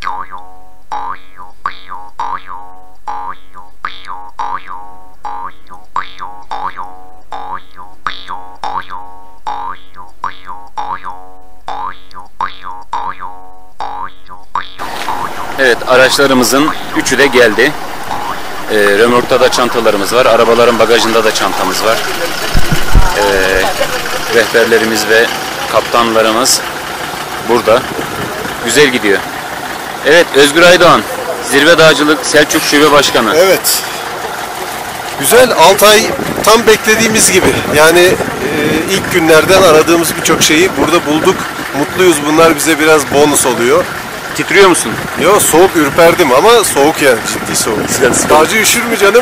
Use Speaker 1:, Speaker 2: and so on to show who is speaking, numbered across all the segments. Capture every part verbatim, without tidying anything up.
Speaker 1: Evet, araçlarımızın üçü de geldi. Ee, römorkta da çantalarımız var. Arabaların bagajında da çantamız var. Ee, rehberlerimiz ve kaptanlarımız burada. Güzel gidiyor. Evet, Özgür Aydoğan, Zirve Dağcılık Selçuk Şube Başkanı.
Speaker 2: Evet. Güzel, Altay tam beklediğimiz gibi. Yani e, ilk günlerden aradığımız birçok şeyi burada bulduk. Mutluyuz, bunlar bize biraz bonus oluyor.
Speaker 1: Titriyor musun?
Speaker 2: Yo, soğuk, ürperdim ama soğuk yani, ciddi soğuk. Dağcı üşür mü canım?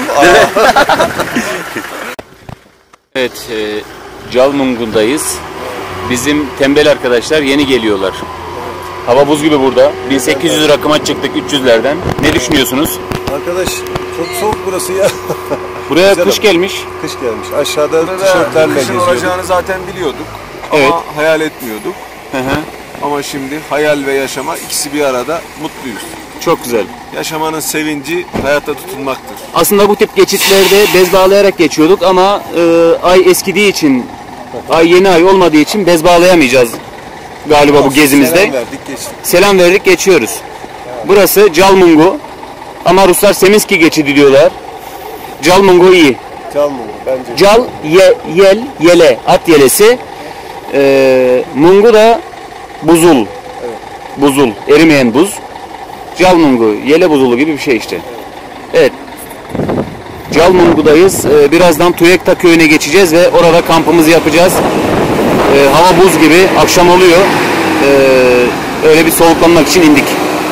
Speaker 1: Evet, e, Calmungu'dayız. Bizim tembel arkadaşlar yeni geliyorlar. Hava buz gibi burada. bin sekiz yüz rakıma çıktık üç yüzlerden. Ne düşünüyorsunuz?
Speaker 2: Arkadaş, çok soğuk burası ya.
Speaker 1: Buraya
Speaker 2: Canım,
Speaker 1: kış gelmiş.
Speaker 2: Kış gelmiş. Aşağıda tişörtlerle geziyorduk.
Speaker 3: olacağını zaten biliyorduk.
Speaker 1: Evet.
Speaker 3: Ama hayal etmiyorduk.
Speaker 1: Hı hı.
Speaker 3: Ama şimdi hayal ve yaşama ikisi bir arada, mutluyuz.
Speaker 1: Çok güzel.
Speaker 3: Yaşamanın sevinci hayatta tutunmaktır.
Speaker 1: Aslında bu tip geçitlerde bez bağlayarak geçiyorduk ama e, ay eskidiği için, ay yeni ay olmadığı için bez bağlayamayacağız galiba bu gezimizde.
Speaker 2: Selam verdik, geçtik.
Speaker 1: Selam verdik, geçiyoruz. Burası Calmungu ama Ruslar Seminski geçidi diyorlar. Calmungu iyi.
Speaker 2: Calmungu bence.
Speaker 1: Cal, ye, yel, yele, at yelesi. E, mungu da buzul.
Speaker 2: Evet.
Speaker 1: Buzul, erimeyen buz. Calmungu, yele buzulu gibi bir şey işte. Evet. Calmungu'dayız. Ee, birazdan Tuyekta köyüne geçeceğiz ve orada kampımızı yapacağız. Ee, hava buz gibi, akşam oluyor. Ee, öyle bir soğuklanmak için indik.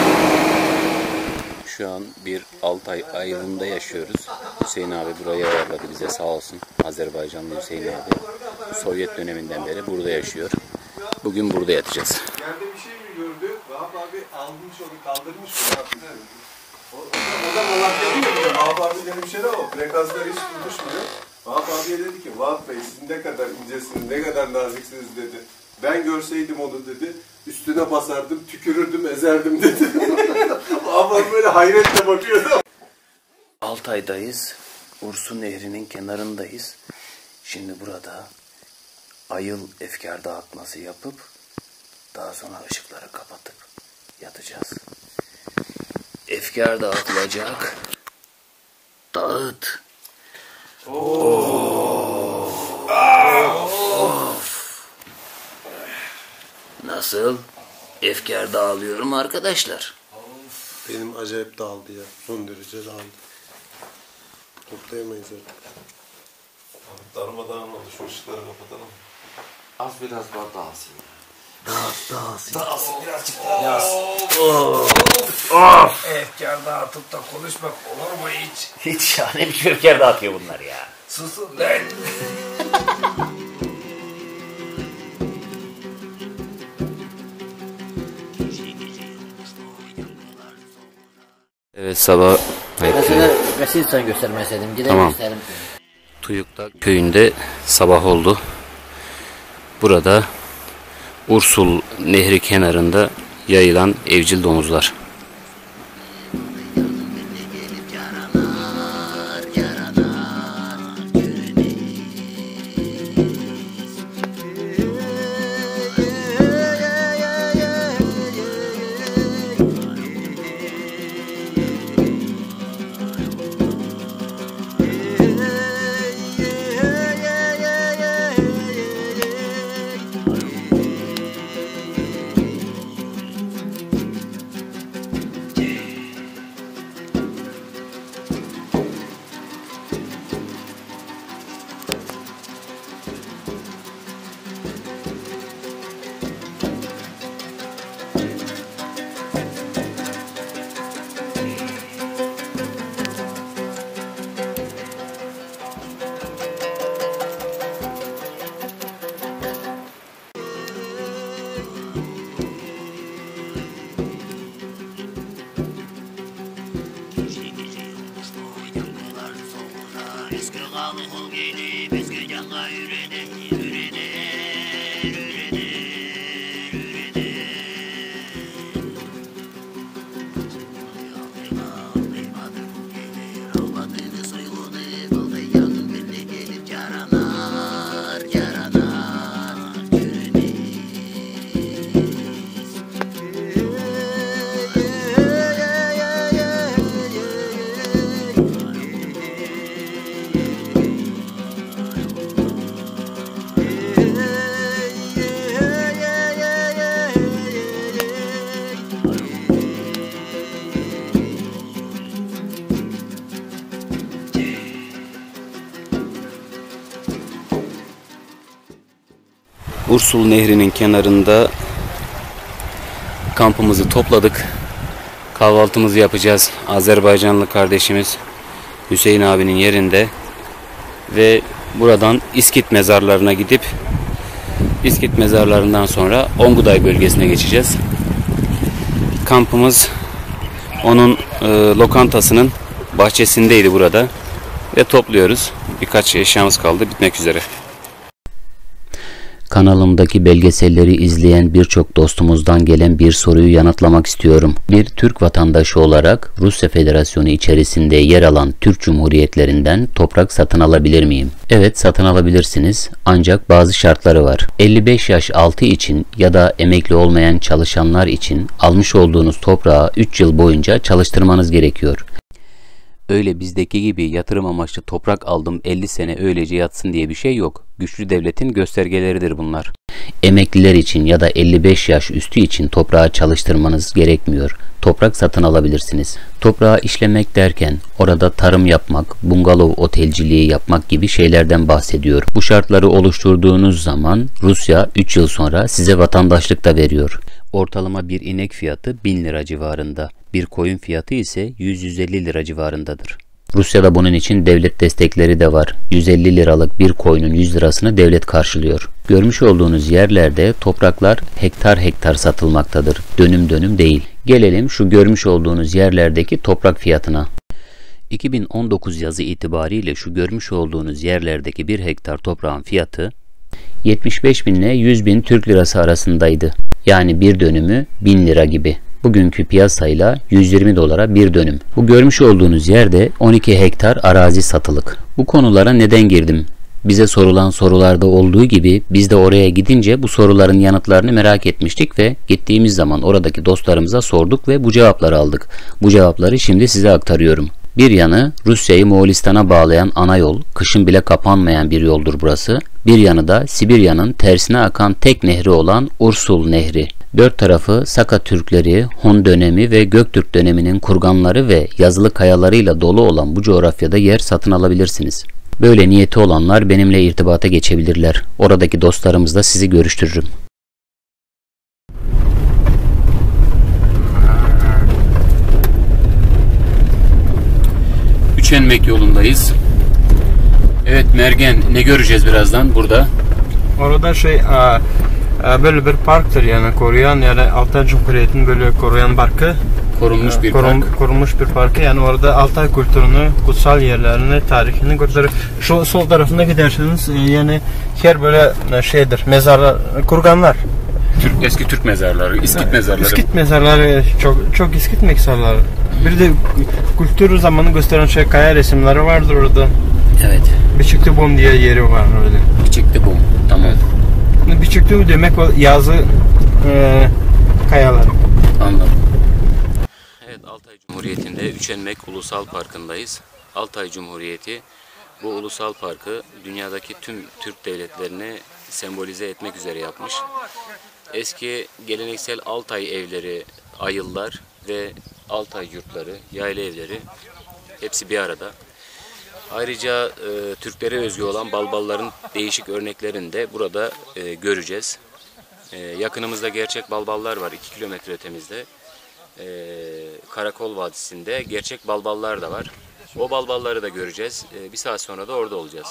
Speaker 1: Şu an bir Altay ayrımında yaşıyoruz. Hüseyin abi burayı ayarladı bize, sağ olsun. Azerbaycanlı Hüseyin abi. Sovyet döneminden beri burada yaşıyor. Bugün burada yatacağız.
Speaker 2: Yerde bir şey mi gördü? Vahap abi almış onu, kaldırmış onu. O, o da Malatya diyor. Vahap abi dedim şey de o. Frekansları hiç tutuşmuyor. Vahap abiye dedi ki, Vahap Bey siz ne kadar incesiniz, ne kadar naziksiniz dedi. Ben görseydim onu dedi. Üstüne basardım, tükürürdüm, ezerdim dedi. Vahap abi böyle hayretle bakıyordu.
Speaker 1: Altay'dayız. Ursu Nehri'nin kenarındayız. Şimdi burada ayıl efkar dağıtması yapıp daha sonra ışıkları kapatıp yatacağız. Efkar dağıtılacak. Dağıt. Of. Of. Nasıl? Efkar dağılıyorum arkadaşlar.
Speaker 2: Benim acayip dağıldı ya. Son derece dağıldı. Toplayamayız artık. Darmadağın oluşmuş, ışıkları kapatalım.
Speaker 3: Az biraz var dağılsın.
Speaker 1: Dağıt, dağıt.
Speaker 3: Dağılsın birazcık daha.
Speaker 1: Of. Of.
Speaker 3: Efkar dağıtıp da konuşmak olur mu hiç?
Speaker 1: Hiç ya, ne biçim efkar dağıtıyor bunlar ya.
Speaker 3: Susun lan.
Speaker 1: Evet, sabah.
Speaker 4: Ben sana resim sen göstermeseydim, gidelim
Speaker 1: Tamam.
Speaker 4: gösterelim.
Speaker 1: Tuyukta köyünde sabah oldu. Burada Ursul Nehri kenarında yayılan evcil domuzlar. Ursul Nehri'nin kenarında kampımızı topladık. Kahvaltımızı yapacağız. Azerbaycanlı kardeşimiz Hüseyin abinin yerinde ve buradan İskit mezarlarına gidip İskit mezarlarından sonra Onguday bölgesine geçeceğiz. Kampımız onun e, lokantasının bahçesindeydi burada ve topluyoruz. Birkaç eşyamız kaldı, bitmek üzere.
Speaker 5: Kanalımdaki belgeselleri izleyen birçok dostumuzdan gelen bir soruyu yanıtlamak istiyorum. Bir Türk vatandaşı olarak Rusya Federasyonu içerisinde yer alan Türk Cumhuriyetlerinden toprak satın alabilir miyim? Evet, satın alabilirsiniz. Ancak bazı şartları var. elli beş yaş altı için ya da emekli olmayan çalışanlar için almış olduğunuz toprağı üç yıl boyunca çalıştırmanız gerekiyor. Öyle bizdeki gibi yatırım amaçlı toprak aldım elli sene öylece yatsın diye bir şey yok. Güçlü devletin göstergeleridir bunlar. Emekliler için ya da elli beş yaş üstü için toprağı çalıştırmanız gerekmiyor. Toprak satın alabilirsiniz. Toprağı işlemek derken orada tarım yapmak, bungalov otelciliği yapmak gibi şeylerden bahsediyor. Bu şartları oluşturduğunuz zaman Rusya üç yıl sonra size vatandaşlık da veriyor. Ortalama bir inek fiyatı bin lira civarında. Bir koyun fiyatı ise yüz yüz elli lira civarındadır. Rusya'da bunun için devlet destekleri de var. yüz elli liralık bir koyunun yüz lirasını devlet karşılıyor. Görmüş olduğunuz yerlerde topraklar hektar hektar satılmaktadır. Dönüm dönüm değil. Gelelim şu görmüş olduğunuz yerlerdeki toprak fiyatına. iki bin on dokuz yazı itibariyle şu görmüş olduğunuz yerlerdeki bir hektar toprağın fiyatı yetmiş beş bin ile yüz bin Türk lirası arasındaydı. Yani bir dönümü bin lira gibi. Bugünkü piyasayla yüz yirmi dolara bir dönüm. Bu görmüş olduğunuz yerde on iki hektar arazi satılık. Bu konulara neden girdim? Bize sorulan sorularda olduğu gibi biz de oraya gidince bu soruların yanıtlarını merak etmiştik ve gittiğimiz zaman oradaki dostlarımıza sorduk ve bu cevapları aldık. Bu cevapları şimdi size aktarıyorum. Bir yanı Rusya'yı Moğolistan'a bağlayan ana yol, kışın bile kapanmayan bir yoldur burası. Bir yanı da Sibirya'nın tersine akan tek nehri olan Ursul Nehri. Dört tarafı Saka Türkleri, Hun dönemi ve Göktürk döneminin kurganları ve yazılı kayalarıyla dolu olan bu coğrafyada yer satın alabilirsiniz. Böyle niyeti olanlar benimle irtibata geçebilirler. Oradaki dostlarımızla sizi görüştürürüm.
Speaker 1: Üçenmek yolundayız. Evet Mergen, ne göreceğiz birazdan burada?
Speaker 6: Orada şey a, a, böyle bir parktır yani koruyan yani Altay Cumhuriyeti'nin böyle koruyan parkı.
Speaker 1: Korunmuş bir
Speaker 6: Korun,
Speaker 1: park.
Speaker 6: Korunmuş bir parkı yani orada Altay kültürünü, kutsal yerlerini, tarihini gösterir. Şu sol tarafına giderseniz yani her böyle şeydir, mezarlar, kurganlar.
Speaker 1: Türk, eski Türk mezarları, İskit mezarları.
Speaker 6: İskit mezarları, çok çok İskit mezarları. Bir de kültür zamanı gösteren şey kaya resimleri vardır orada.
Speaker 5: Evet.
Speaker 6: Biçiktibum diye yeri var öyle.
Speaker 1: Biçiktibum, tamam.
Speaker 6: Biçiktibum demek o yazı e, kayalar.
Speaker 1: Anladım. Evet, Altay Cumhuriyeti'nde Üçenmek Ulusal Parkı'ndayız. Altay Cumhuriyeti bu ulusal parkı dünyadaki tüm Türk devletlerini sembolize etmek üzere yapmış. Eski geleneksel Altay evleri, ayıllar ve Altay yurtları, yayla evleri hepsi bir arada. Ayrıca e, Türklere özgü olan balbalların değişik örneklerini de burada e, göreceğiz. E, yakınımızda gerçek balballar var, iki kilometre ötemizde. E, Karakol Vadisi'nde gerçek balballar da var. O balbalları da göreceğiz. E, bir saat sonra da orada olacağız.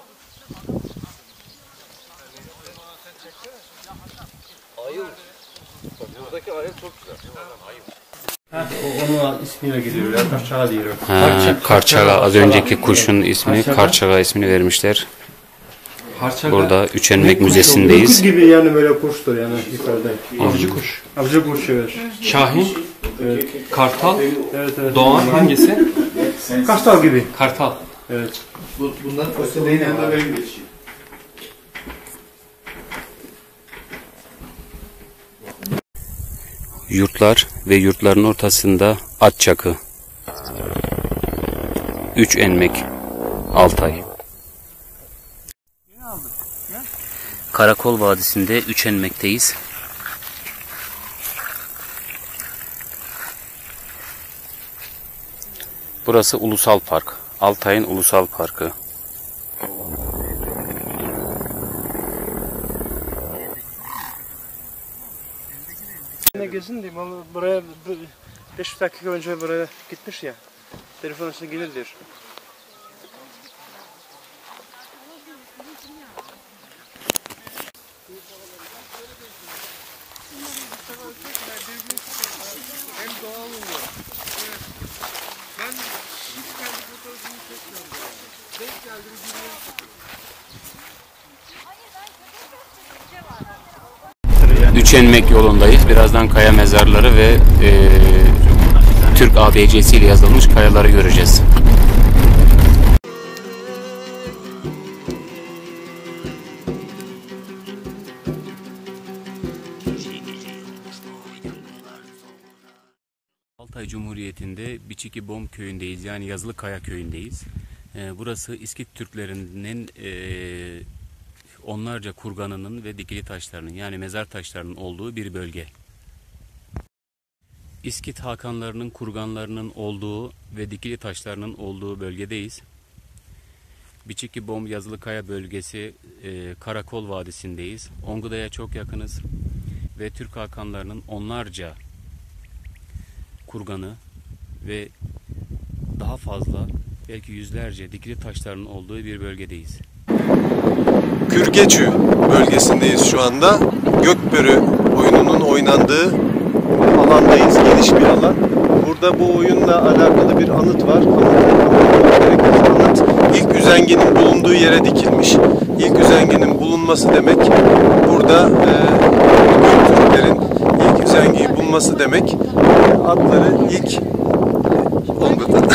Speaker 2: Ayıl. Buradaki ayıl çok güzel. Ayıl.
Speaker 6: Onun ismiyle gidiyor ya, Karçaga diyor.
Speaker 1: Ha, Karçaga, az önceki kuşun ismi Karçaga ismini vermişler. Burada Üçenmek Müzesi'ndeyiz.
Speaker 6: Kuş gibi yani böyle kuştur yani yukarıda. Avcı kuş. Avcı kuş evet.
Speaker 7: Şahin,
Speaker 6: Evet.
Speaker 7: Kartal,
Speaker 6: Evet, evet.
Speaker 7: Doğan hangisi?
Speaker 6: Kartal gibi.
Speaker 7: Kartal.
Speaker 6: Evet.
Speaker 2: Bu, bundan fosillerin yanında böyle geçiyor.
Speaker 1: Yurtlar ve yurtların ortasında at çakı. Üçenmek, Altay. Karakol Vadisi'nde Üçenmek'teyiz. Burası Ulusal Park. Altay'ın Ulusal Parkı.
Speaker 6: Ne gezin diyeyim ama buraya beş dakika önce buraya gitmiş ya. Telefon üstüne gelir diyor.
Speaker 3: Hem doğal oluyor. Evet. Ben hiç kendi fotoğrafımı çekmiyorum. Denk geldi bir videoyu çekiyorum.
Speaker 1: Üçenmek yolundayız. Birazdan kaya mezarları ve e, Türk A B C'si ile yazılmış kayaları göreceğiz. Altay Cumhuriyeti'nde Biçiki-Bom köyündeyiz. Yani Yazılıkaya köyündeyiz. E, burası İskit Türklerinin e, onlarca kurganının ve dikili taşlarının yani mezar taşlarının olduğu bir bölge. İskit hakanlarının kurganlarının olduğu ve dikili taşlarının olduğu bölgedeyiz. Biçiki-Bom Yazılıkaya bölgesi e, Karakol Vadisi'ndeyiz. Onguda'ya çok yakınız ve Türk hakanlarının onlarca kurganı ve daha fazla belki yüzlerce dikili taşlarının olduğu bir bölgedeyiz.
Speaker 2: Kürgecü bölgesindeyiz şu anda. Gökbörü oyununun oynandığı alandayız. Geniş bir alan. Burada bu oyunla alakalı bir anıt var. Anıt, ilk üzengenin bulunduğu yere dikilmiş. İlk üzengenin bulunması demek burada e, Göktürklerin ilk üzengeyi bulması demek. Atları ilk Ongut'ta.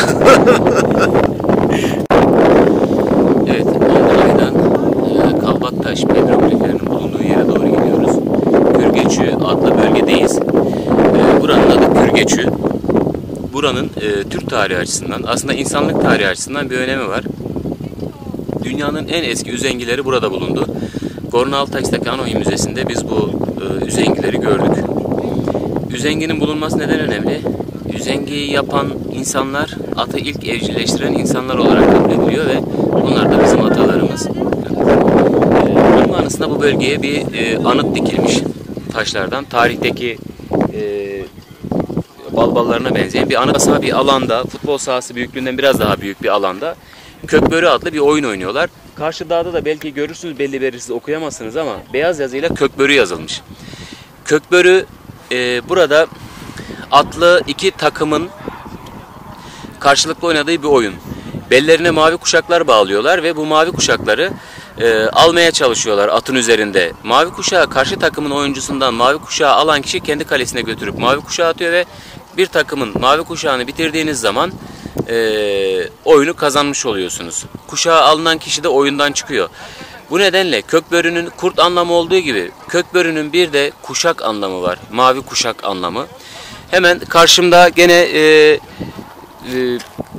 Speaker 1: Evet, Onguda'dan e, Kalbaktaş petrogliflerinin bulunduğu yere doğru gidiyoruz. Kürgecü adlı bölgedeyiz. E, buranın adı Kürgecü. Buranın e, Türk tarihi açısından, aslında insanlık tarihi açısından bir önemi var. Dünyanın en eski üzengileri burada bulundu. Gorno-Altay Kanoy Müzesi'nde biz bu e, üzengileri gördük. Üzenginin bulunması neden önemli? Üzengiyi yapan insanlar, atı ilk evcilleştiren insanlar olarak kabul ediliyor ve bunlar da bizim atalarımız. Bunun anısına bu bölgeye bir e, anıt dikilmiş taşlardan. Tarihteki e, balballarına benzeyen bir anıt bir alanda, futbol sahası büyüklüğünden biraz daha büyük bir alanda Kökbörü adlı bir oyun oynuyorlar. Karşı dağda da belki görürsünüz, belli belirsiz okuyamazsınız ama beyaz yazıyla Kökbörü yazılmış. Kökbörü e, burada atlı iki takımın karşılıklı oynadığı bir oyun. Bellerine mavi kuşaklar bağlıyorlar ve bu mavi kuşakları e, almaya çalışıyorlar atın üzerinde. Mavi kuşağı karşı takımın oyuncusundan mavi kuşağı alan kişi kendi kalesine götürüp mavi kuşağı atıyor ve bir takımın mavi kuşağını bitirdiğiniz zaman e, oyunu kazanmış oluyorsunuz. Kuşağı alınan kişi de oyundan çıkıyor. Bu nedenle kökbörünün kurt anlamı olduğu gibi kökbörünün bir de kuşak anlamı var. Mavi kuşak anlamı. Hemen karşımda gene e, e,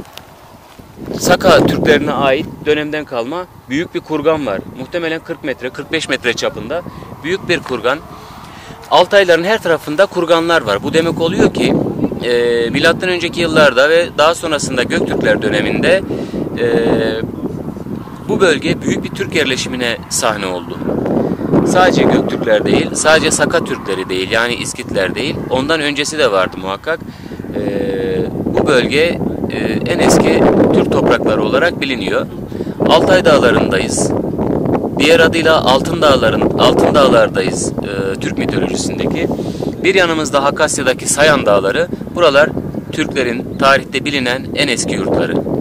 Speaker 1: Saka Türklerine ait dönemden kalma büyük bir kurgan var. Muhtemelen kırk metre, kırk beş metre çapında büyük bir kurgan. Altayların her tarafında kurganlar var. Bu demek oluyor ki e, milattan önceki yıllarda ve daha sonrasında Göktürkler döneminde e, bu bölge büyük bir Türk yerleşimine sahne oldu. Sadece Göktürkler değil, sadece Saka Türkleri değil, yani İskitler değil, ondan öncesi de vardı muhakkak. Ee, bu bölge e, en eski Türk toprakları olarak biliniyor. Altay Dağları'ndayız. Diğer adıyla Altın Dağların, Altın Dağlar'dayız e, Türk mitolojisindeki. Bir yanımızda Hakasya'daki Sayan Dağları, buralar Türklerin tarihte bilinen en eski yurtları.